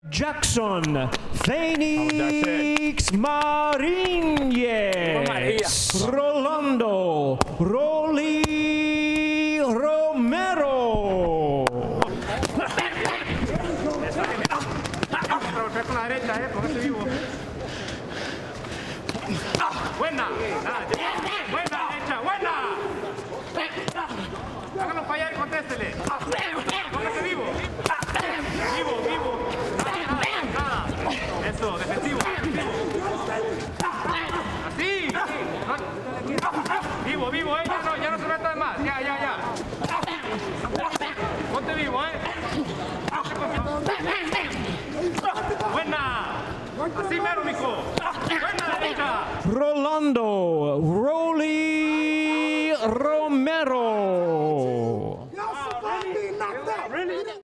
Jackson Phoenix Marinez, Rolando Romero. Con la derecha, póngase vivo. Buena, buena derecha, buena. Háganlo fallar y contéstele. Póngase vivo. Vivo. Nada. Eso, defensivo. Así. Vivo, ya no se meta de más. Ya. Ponte vivo, Buena. Así mero, mijo. Buena derecha. Rolando